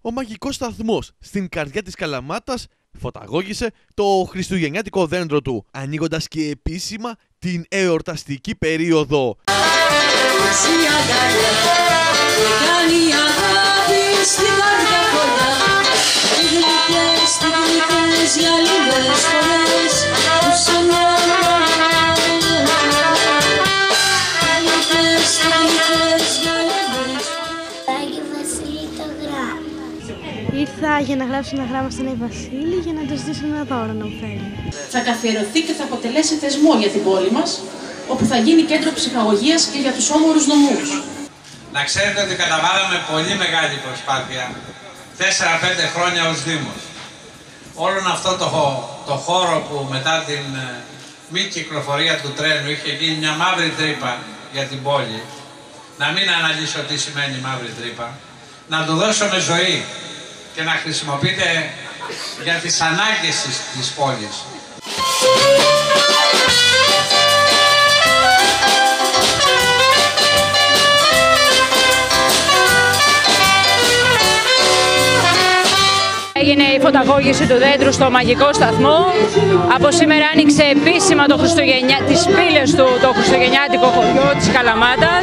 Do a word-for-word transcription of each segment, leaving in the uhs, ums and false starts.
Ο μαγικός σταθμός στην καρδιά της Καλαμάτας φωταγώγησε το χριστουγεννιάτικο δέντρο του, ανοίγοντας και επίσημα την εορταστική περίοδο. Ήρθα για να γράψω ένα γράμμα στον Άι Βασίλη για να του ζητήσω ένα δώρο να μου φέρει. Θα καθιερωθεί και θα αποτελέσει θεσμό για την πόλη μας, όπου θα γίνει κέντρο ψυχαγωγίας και για τους όμορους νομούς. Να ξέρετε ότι καταβάλαμε πολύ μεγάλη προσπάθεια, τέσσερα πέντε χρόνια ως Δήμος. Όλον αυτό το, το χώρο που μετά την μη κυκλοφορία του τρένου είχε γίνει μια μαύρη τρύπα για την πόλη, να μην αναλύσω τι σημαίνει μαύρη τρύπα, να του δώσουμε ζωή και να χρησιμοποιείται για τις ανάγκες της πόλης. Έγινε η φωταγώγηση του δέντρου στο μαγικό σταθμό. Από σήμερα άνοιξε επίσημα το Χριστουγεννιά... τις πύλες του το χριστουγεννιάτικο χωριό της Καλαμάτας.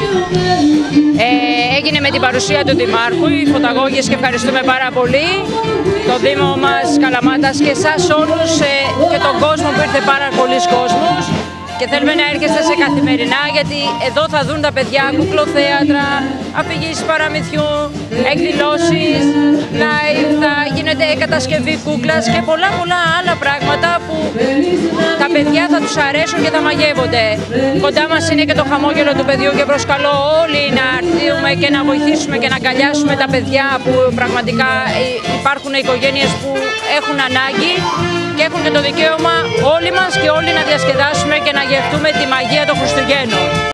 Ε, έγινε με την παρουσία του Δημάρχου η φωταγώγηση και ευχαριστούμε πάρα πολύ το Δήμο μας Καλαμάτας και εσάς όλους ε, και τον κόσμο που ήρθε πάρα πολλοί κόσμος. Και θέλουμε να έρχεστε σε καθημερινά, γιατί εδώ θα δουν τα παιδιά κουκλοθέατρα, αφηγήσεις παραμυθιού, εκδηλώσεις, live, θα γίνεται κατασκευή κούκλας και πολλά πολλά άλλα πράγματα που τα παιδιά θα τους αρέσουν και θα μαγεύονται. Κοντά μας είναι και το χαμόγελο του παιδιού και προσκαλώ όλοι να έρθουμε και να βοηθήσουμε και να αγκαλιάσουμε τα παιδιά που πραγματικά υπάρχουν οικογένειες που έχουν ανάγκη και έχουν και το δικαίωμα όλοι μας και όλοι να διασκεδάσουμε και να γευτούμε τη μαγεία των Χριστουγέννων.